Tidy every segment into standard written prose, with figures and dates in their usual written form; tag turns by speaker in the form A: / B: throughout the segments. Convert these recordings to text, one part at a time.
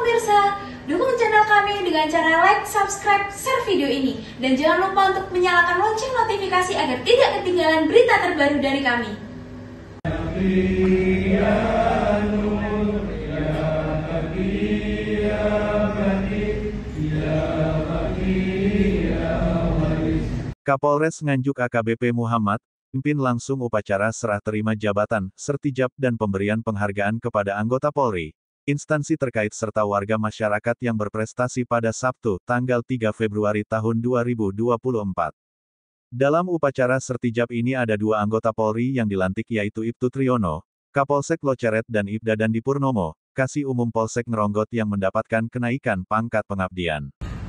A: pemirsa, dukung channel kami dengan cara like, subscribe, share video ini. Dan jangan lupa untuk menyalakan lonceng notifikasi agar tidak ketinggalan berita terbaru dari kami.
B: Kapolres Nganjuk AKBP Muhammad pimpin langsung upacara serah terima jabatan, sertijab dan pemberian penghargaan kepada anggota Polri, instansi terkait serta warga masyarakat yang berprestasi pada Sabtu, tanggal 3 Februari tahun 2024. Dalam upacara sertijab ini ada dua anggota Polri yang dilantik yaitu Ibtu Triyono, Kapolsek Loceret dan Ibda Dandi Purnomo, Kasih Umum Polsek Ngeronggot yang mendapatkan kenaikan pangkat pengabdian.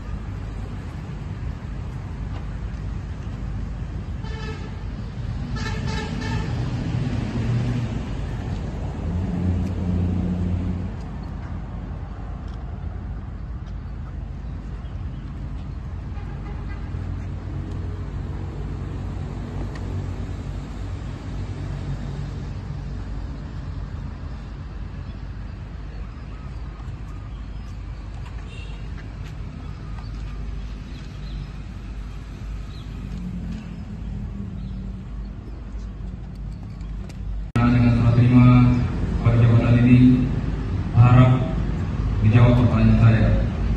C: Dengan serah terima pada jabatan ini, harap dijawab pertanyaan saya.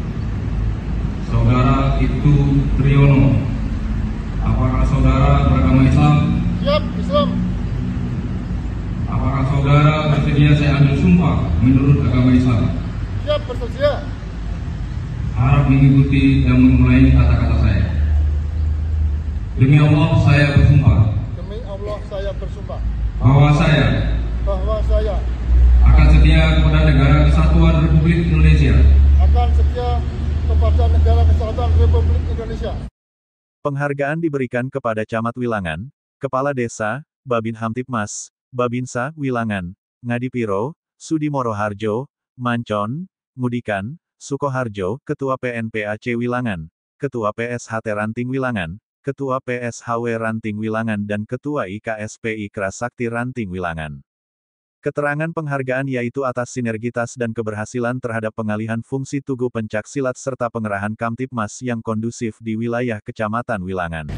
C: Saudara Ibtu Triyono, apakah saudara beragama Islam?
D: Siap, Islam.
C: Apakah saudara bersedia saya ambil sumpah menurut agama Islam?
D: Siap, bersedia.
C: Harap mengikuti dan memulai kata-kata saya. Demi Allah saya bersumpah.
D: Demi Allah saya bersumpah
C: Bahwa saya akan setia kepada Negara Kesatuan Republik Indonesia.
D: akan setia kepada Negara Kesatuan Republik Indonesia.
B: Penghargaan diberikan kepada Camat Wilangan, Kepala Desa, Babin Hamtipmas, Babinsa, Wilangan, Ngadipiro, Sudimoro Harjo, Mancon, Ngudikan, Sukoharjo, Ketua PNPAC Wilangan, Ketua PSHT Ranting Wilangan, Ketua PSHW Ranting Wilangan dan Ketua IKSPI Krasakti Ranting Wilangan. Keterangan penghargaan yaitu atas sinergitas dan keberhasilan terhadap pengalihan fungsi Tugu Pencaksilat serta pengerahan Kamtipmas yang kondusif di wilayah Kecamatan Wilangan.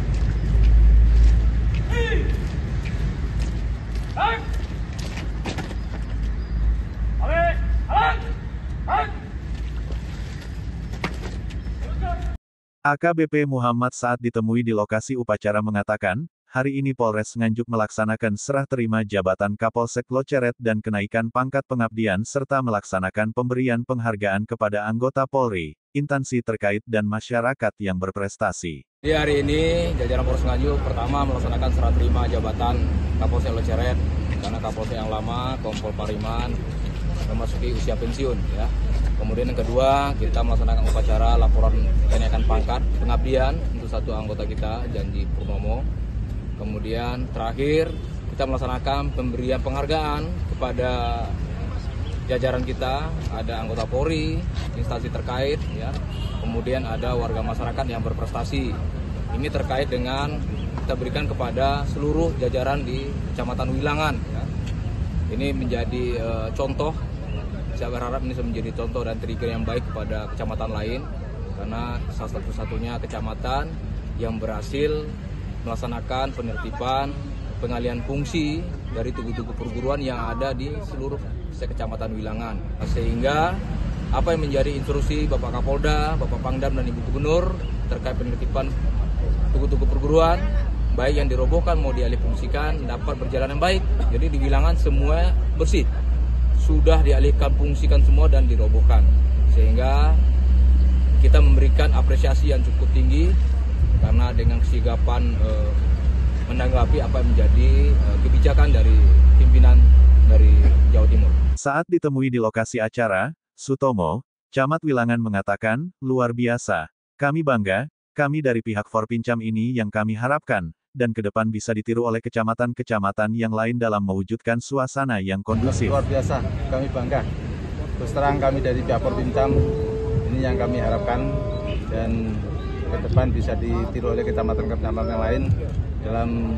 B: AKBP Muhammad saat ditemui di lokasi upacara mengatakan, hari ini Polres Nganjuk melaksanakan serah terima jabatan Kapolsek Loceret dan kenaikan pangkat pengabdian serta melaksanakan pemberian penghargaan kepada anggota Polri, instansi terkait dan masyarakat yang berprestasi.
E: Di hari ini, jajaran Polres Nganjuk pertama melaksanakan serah terima jabatan Kapolsek Loceret karena Kapolsek yang lama, Kompol Pariman, memasuki usia pensiun ya. Kemudian yang kedua, kita melaksanakan upacara laporan kenaikan pangkat pengabdian untuk satu anggota kita, Janji Purnomo. Kemudian terakhir, kita melaksanakan pemberian penghargaan kepada jajaran kita, ada anggota Polri, instansi terkait, ya. Kemudian ada warga masyarakat yang berprestasi. Ini terkait dengan kita berikan kepada seluruh jajaran di Kecamatan Wilangan. Ya. Ini menjadi contoh. Saya berharap ini bisa menjadi contoh dan trigger yang baik kepada kecamatan lain, karena salah satu-satunya kecamatan yang berhasil melaksanakan penertiban pengalihan fungsi dari tugu-tugu perguruan yang ada di seluruh Kecamatan Wilangan. Sehingga apa yang menjadi instruksi Bapak Kapolda, Bapak Pangdam dan Ibu Gubernur terkait penertiban tugu-tugu perguruan, baik yang dirobohkan mau dialihfungsikan dapat berjalan yang baik. Jadi di Wilangan semua bersih. Sudah dialihkan fungsikan semua dan dirobohkan, sehingga kita memberikan apresiasi yang cukup tinggi karena dengan kesigapan menanggapi apa yang menjadi kebijakan dari pimpinan dari Jawa Timur.
B: Saat ditemui di lokasi acara, Sutomo, Camat Wilangan mengatakan, luar biasa, kami bangga, kami dari pihak Forpincam ini yang kami harapkan, dan ke depan bisa ditiru oleh kecamatan-kecamatan yang lain dalam mewujudkan suasana yang kondusif.
F: Luar biasa, kami bangga. Terus terang kami dari pihak Forpincam, ini yang kami harapkan, dan ke depan bisa ditiru oleh kecamatan-kecamatan yang lain dalam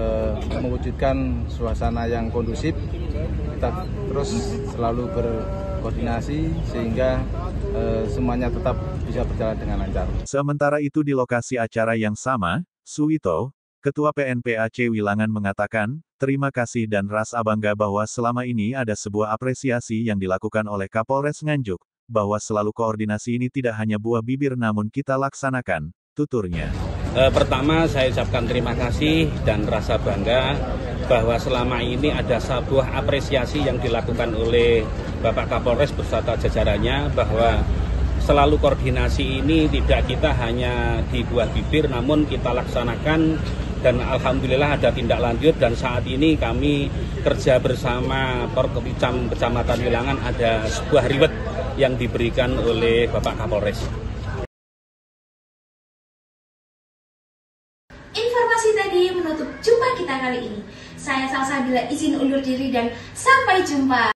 F: mewujudkan suasana yang kondusif. Kita terus selalu koordinasi sehingga semuanya tetap bisa berjalan dengan lancar.
B: Sementara itu di lokasi acara yang sama, Suwito, Ketua PNPAC Wilangan mengatakan, terima kasih dan rasa bangga bahwa selama ini ada sebuah apresiasi yang dilakukan oleh Kapolres Nganjuk, bahwa selalu koordinasi ini tidak hanya buah bibir namun kita laksanakan, tuturnya.
G: Pertama saya ucapkan terima kasih dan rasa bangga bahwa selama ini ada sebuah apresiasi yang dilakukan oleh Bapak Kapolres beserta jajarannya bahwa selalu koordinasi ini tidak kita hanya di buah bibir namun kita laksanakan dan alhamdulillah ada tindak lanjut dan saat ini kami kerja bersama Porkopimcam Kecamatan Wilangan ada sebuah reward yang diberikan oleh Bapak Kapolres.
A: Informasi tadi menutup jumpa kita kali ini. Saya Salsabila izin undur diri dan sampai jumpa.